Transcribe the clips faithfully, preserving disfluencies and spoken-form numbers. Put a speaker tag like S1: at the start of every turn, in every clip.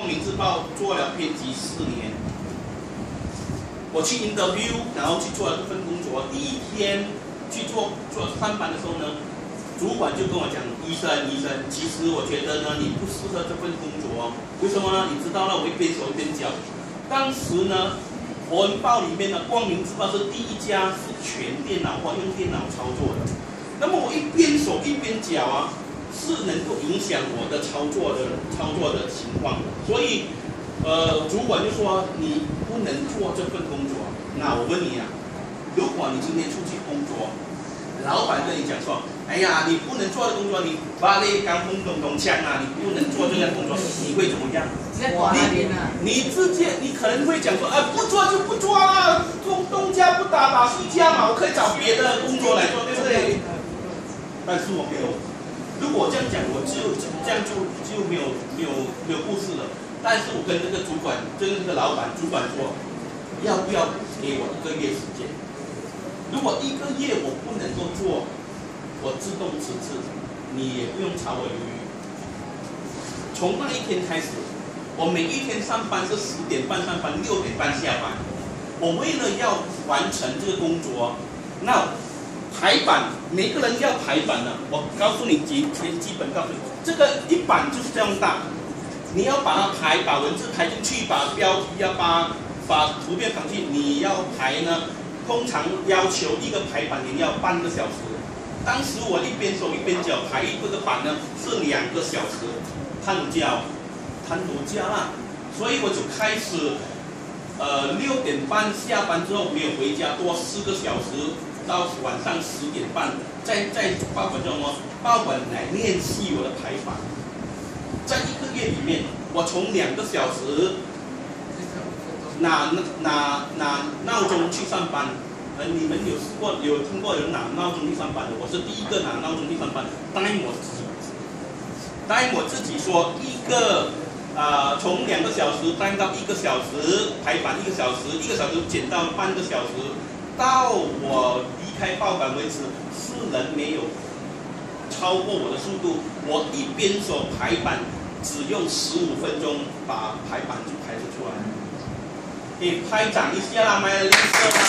S1: 光明日报做了编辑四年，我去 interview， 然后去做了这份工作。第一天去做做上班的时候呢，主管就跟我讲：“医生，医生，其实我觉得呢，你不适合这份工作。为什么呢？你知道呢，我一边手一边脚。当时呢，国文报里面的《光明日报》是第一家是全电脑化、用电脑操作的。那么我一边手一边脚啊。” 是能够影响我的操作的操作的情况，所以，呃，主管就说你不能做这份工作。那我问你啊，如果你今天出去工作，老板跟你讲说，哎呀，你不能做的工作，你把那钢轰咚咚锵啊，你不能做这样工作，你会怎么样？你你直接你可能会讲说，啊，不做就不做啦，东东家不打打西家嘛，我可以找别的工作来做，对不对？但是我没有。 如果这样讲，我就这样就就没有没有没有故事了。但是我跟这个主管，跟这个老板主管说，要不要给我一个月时间？如果一个月我不能够做，我自动辞职，你也不用炒我鱿鱼。从那一天开始，我每一天上班是十点半上班，六点半下班。我为了要完成这个工作，那。 排版，每个人要排版的。我告诉你基基本告诉你，这个一版就是这样大，你要把它排，把文字排进去，把标题要把把图片放进去，你要排呢，通常要求一个排版你要半个小时。当时我一边手一边脚排一个版呢是两个小时，碳焦，碳多焦啦，所以我就开始，呃六点半下班之后没有回家，多四个小时。 到晚上十点半，在在报馆做什么？报馆来练习我的排版。在一个月里面，我从两个小时拿拿拿闹钟去上班。呃，你们有试过有听过有人拿闹钟去上班的？我是第一个拿闹钟去上班。答应我自己，答应我自己说一个啊、呃，从两个小时单到一个小时，排版一个小时，一个小时减到半个小时。 到我离开报馆为止，是人没有超过我的速度。我一边手排版，只用十五分钟把排版就排得出来。给拍掌一下啦，买了绿色啦。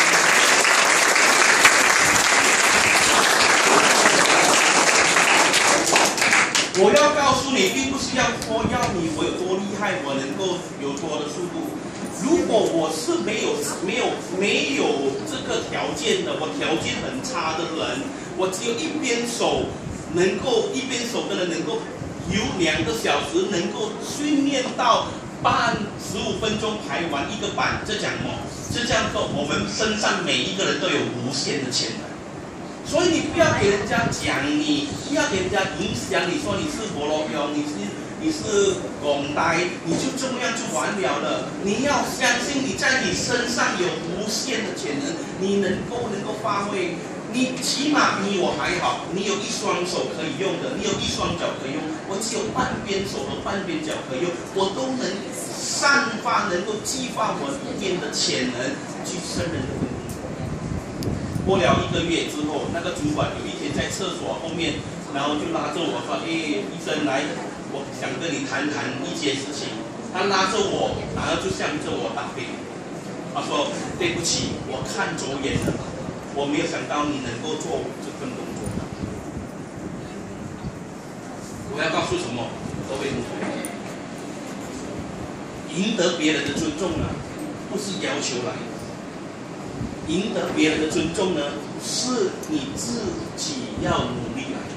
S1: 我要告诉你，并不是要说要你我有多厉害，我能够有多的速度。 如果我是没有没有没有这个条件的，我条件很差的人，我只有一边手能够一边手的人能够有两个小时，能够训练到半十五分钟排完一个版，这讲哦，这这样说，我们身上每一个人都有无限的潜能。所以你不要给人家讲你，不要给人家影响你说你是陀螺标，你是。 你是拱呆，你就这么样就完了了。你要相信你在你身上有无限的潜能，你能够能够发挥。你起码比我还好，你有一双手可以用的，你有一双脚可以用。我只有半边手和半边脚可以用，我都能散发，能够激发我一边的潜能去胜任这份工作。过了一个月之后，那个主管有一天在厕所后面，然后就拉着我说：“哎，医生来。” 我想跟你谈谈一些事情，他拉着我，然后就向着我打背。他说：“对不起，我看走眼了，我没有想到你能够做这份工作。”我要告诉什么？各位同学，赢得别人的尊重呢，不是要求来的；赢得别人的尊重呢，是你自己要努力来的。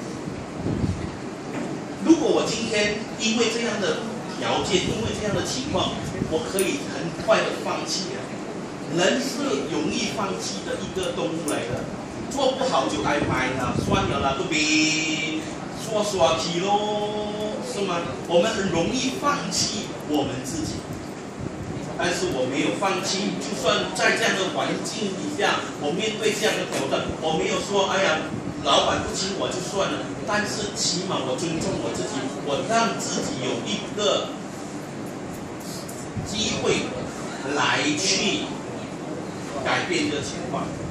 S1: 如果我今天因为这样的条件，因为这样的情况，我可以很快的放弃了。人是容易放弃的一个动物来的，做不好就挨拍了，算了啦，不比刷刷题咯，是吗？我们很容易放弃我们自己，但是我没有放弃，就算在这样的环境底下，我面对这样的挑战，我没有说，哎呀。 老板不请我就算了，但是起码我尊重我自己，我让自己有一个机会来去改变这个情况。